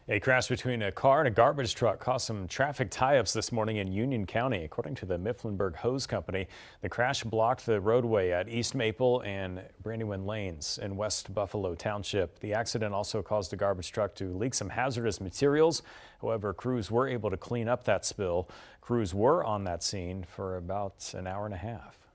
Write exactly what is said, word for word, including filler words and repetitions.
A crash between a car and a garbage truck caused some traffic tie-ups this morning in Union County. According to the Mifflinburg Hose Company, the crash blocked the roadway at East Maple and Brandywine Lanes in West Buffalo Township. The accident also caused the garbage truck to leak some hazardous materials. However, crews were able to clean up that spill. Crews were on that scene for about an hour and a half.